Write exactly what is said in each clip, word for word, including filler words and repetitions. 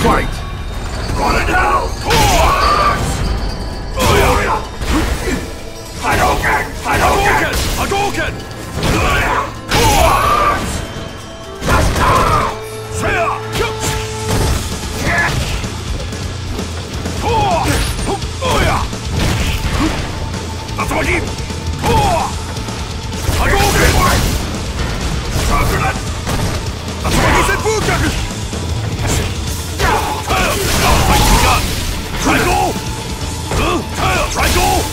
Fight! Run it down! Hadouken! Hadouken! Hadouken! Tatsumaki! Hadouken! Shogun! Tatsumaki Senpukyaku! Fight begun! Triangle! Triangle!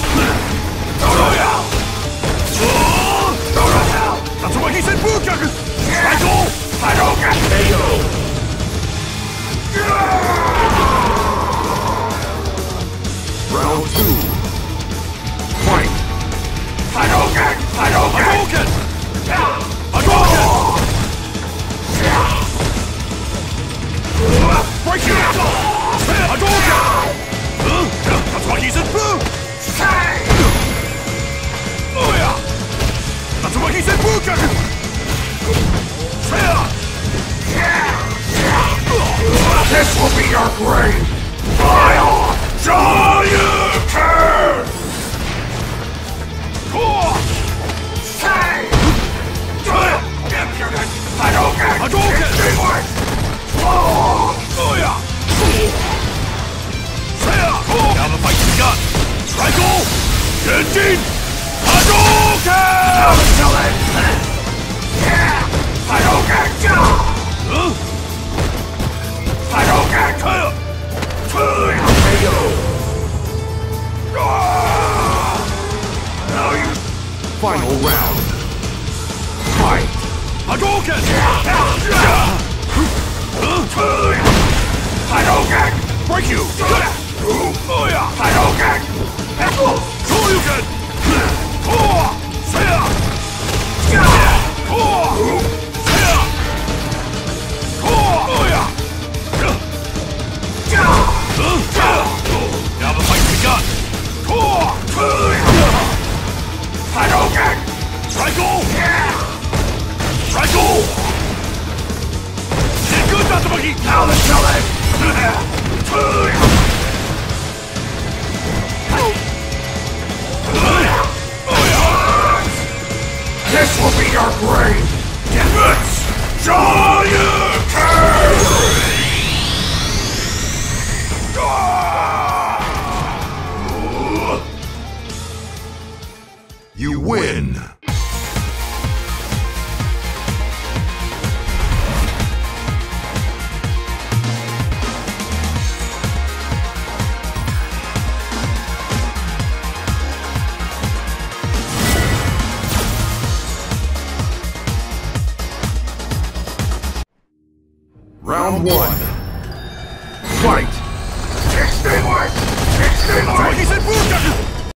Tatsumaki Senpukyaku! Triangle! Hadouken! Round two. Fight! Hadouken! Hadouken! Hadouken! Hadouken! Break you! Hadouken! Tatsumaki Senpu! Oh yeah! Tatsumaki Senpukyaku! This will be your grave! Vile Giant Turn! Hadouken! Hadouken! Oh yeah! Now the fight's begun! Triangle! Genjin! Hadouken! Now kill it! Hadouken! Huh? Hadouken! Now you... Final round. Fight! Hadouken! Hadouken! Break you! Oh yeah! Hadouken! Shoryuken! Oh! Saya! Oh! Saya! Oh yeah! Now the fight's begun! Hadouken! Triangle! Triangle! Good, Tatsumaki! Now the killing! This will be your grave! Defense! Giant Turn! You win! Round one. Fight! Extinguish! Extinguish! Tatsumaki Senpukyaku!